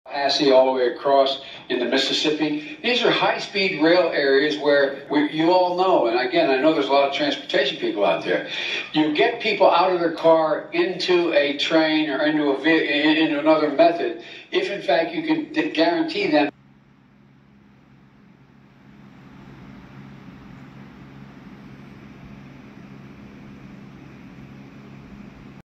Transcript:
Tallahassee all the way across into Mississippi. These are high-speed rail areas where you all know, and again, I know there's a lot of transportation people out there. You get people out of their car into a train or into another method if, in fact, you can guarantee them